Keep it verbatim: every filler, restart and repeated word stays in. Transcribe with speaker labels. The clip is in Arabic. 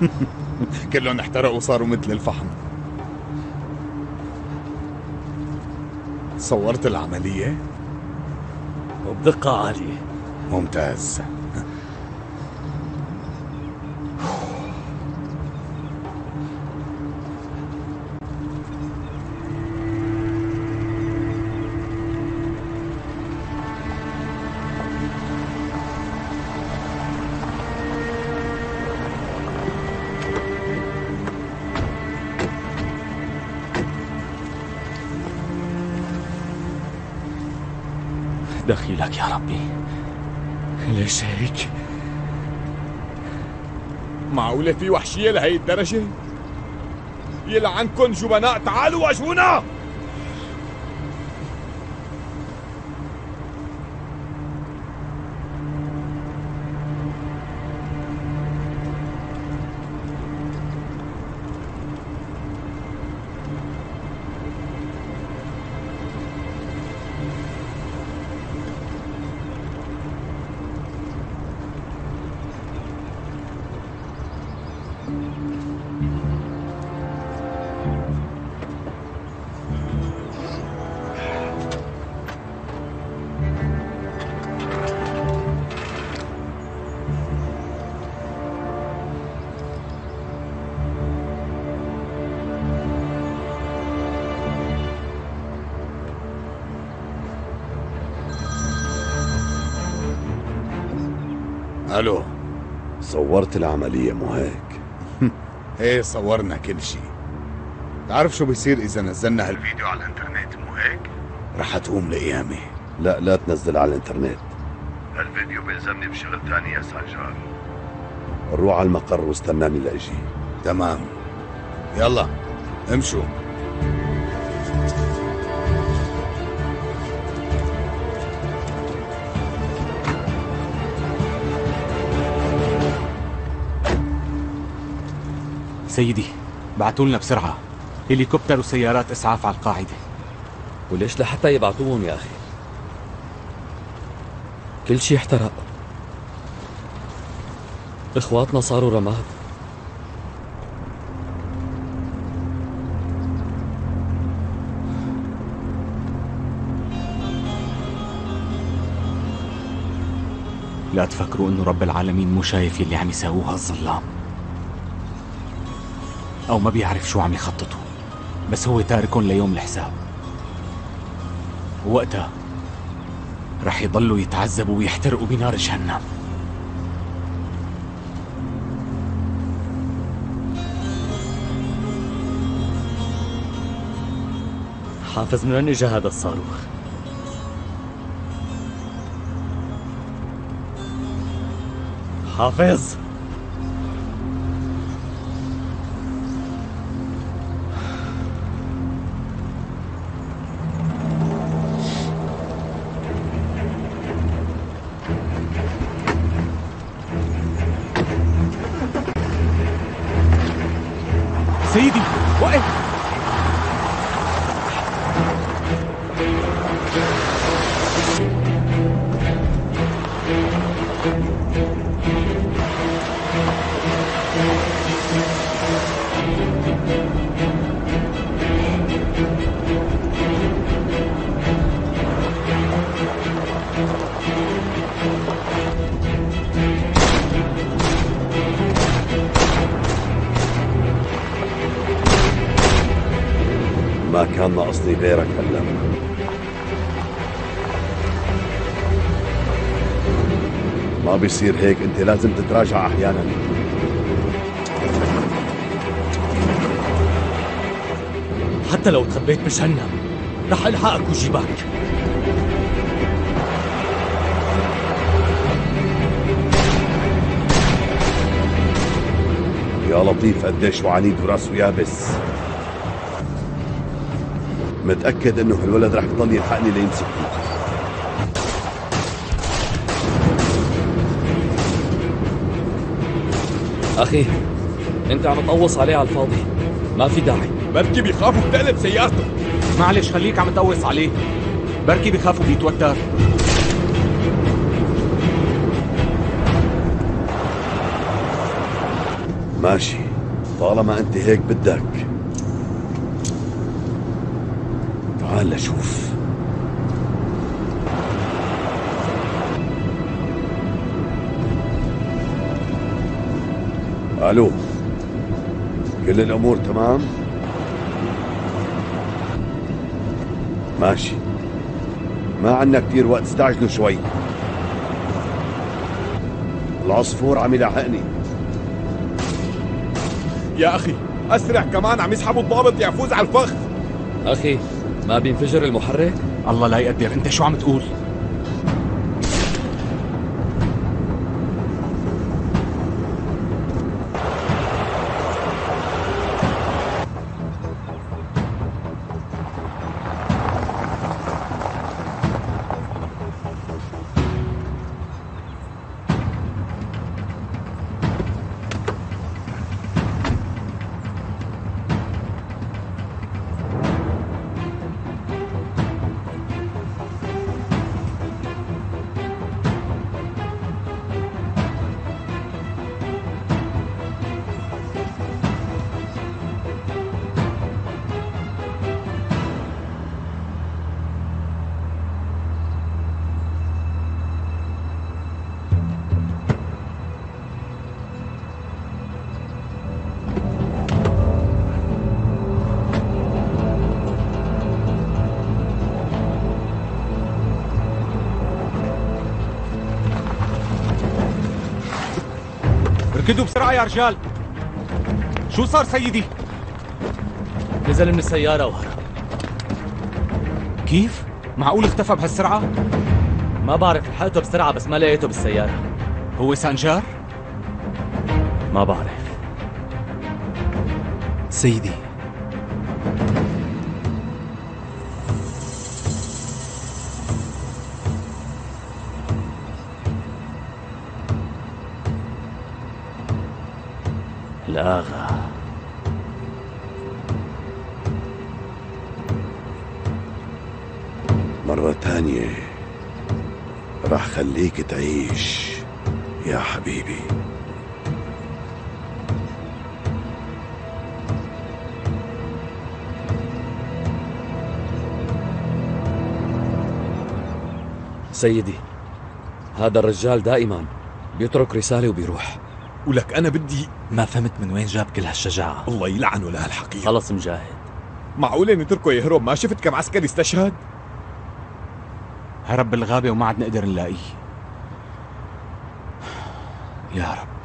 Speaker 1: كلهم احترقوا وصاروا مثل الفحم. صورت العملية؟
Speaker 2: وبدقة عالية.
Speaker 1: ممتاز.
Speaker 2: دخيلك يا ربي، ليش هيك؟
Speaker 1: معقولة في وحشية لهي الدرجة؟ يلعنكن جبناء، تعالوا واجهونا! الو،
Speaker 3: صورت العملية مو هيك؟
Speaker 1: ايه صورنا كل شيء. تعرف شو بيصير اذا نزلنا هالفيديو على الانترنت مو هيك؟ رح تقوم لقيامة.
Speaker 3: لا لا تنزل على الانترنت،
Speaker 4: هالفيديو بيلزمني بشغل تاني يا سانجار.
Speaker 3: روح على المقر واستناني لاجي.
Speaker 1: تمام، يلا امشوا.
Speaker 2: سيدي، بعتوا لنا بسرعة هليكوبتر وسيارات إسعاف على القاعدة.
Speaker 5: وليش لحتى يبعتوهم يا أخي؟ كل شي احترق، إخواتنا صاروا رماد.
Speaker 2: لا تفكروا إنه رب العالمين مو شايف يلي عم يساووه هالظلام، أو ما بيعرف شو عم يخططوا، بس هو تاركهم ليوم الحساب، ووقتها رح يضلوا يتعذبوا ويحترقوا بنار جهنم.
Speaker 5: حافظ، من وين اجى هذا الصاروخ؟ حافظ،
Speaker 2: سيدي وقف.
Speaker 3: ما كان ناقصني غيرك هلا. ما بيصير هيك، انت لازم تتراجع احيانا.
Speaker 5: حتى لو تخبيت بجهنم رح الحقك وجيبك.
Speaker 3: يا لطيف قديش وعنيد وراسه يابس. متأكد انه هالولد رح يضل يلحقني ليمسكني.
Speaker 5: اخي انت عم تقوص عليه على الفاضي، ما في داعي.
Speaker 1: بركي بيخافوا بتقلب سيارته.
Speaker 2: معلش خليك عم تقوص عليه، بركي بخافوا بيتوتر.
Speaker 3: ماشي، طالما انت هيك بدك. تعال لشوف. الو، كل الامور تمام؟ ماشي، ما عنا كتير وقت، استعجلوا شوي. العصفور عم يلاحقني.
Speaker 6: يا أخي أسرع كمان، عم يسحبوا الضابط يعفوز على الفخ.
Speaker 5: أخي ما بينفجر المحرك؟
Speaker 2: الله لا يقدر، انت شو عم تقول؟ ركضوا بسرعة يا رجال. شو صار سيدي؟
Speaker 5: نزل من السيارة وهرب.
Speaker 2: كيف؟ معقول اختفى بهالسرعة؟
Speaker 5: ما بعرف، لحقته بسرعة بس ما لقيته بالسيارة.
Speaker 2: هو سانجار؟
Speaker 5: ما بعرف
Speaker 7: سيدي.
Speaker 5: الآغا.
Speaker 3: مرة تانية راح خليك تعيش يا حبيبي.
Speaker 5: سيدي، هذا الرجال دائما بيترك رسالة وبيروح.
Speaker 6: ولك أنا بدي.
Speaker 7: ما فهمت من وين جاب كل هالشجاعة.
Speaker 6: الله يلعنه لهالحقيقة.
Speaker 5: خلص مجاهد،
Speaker 6: معقولة نتركه يهرب؟ ما شفت كم عسكري استشهد؟
Speaker 2: هرب بالغابة وما عاد نقدر نلاقيه.
Speaker 7: يا رب.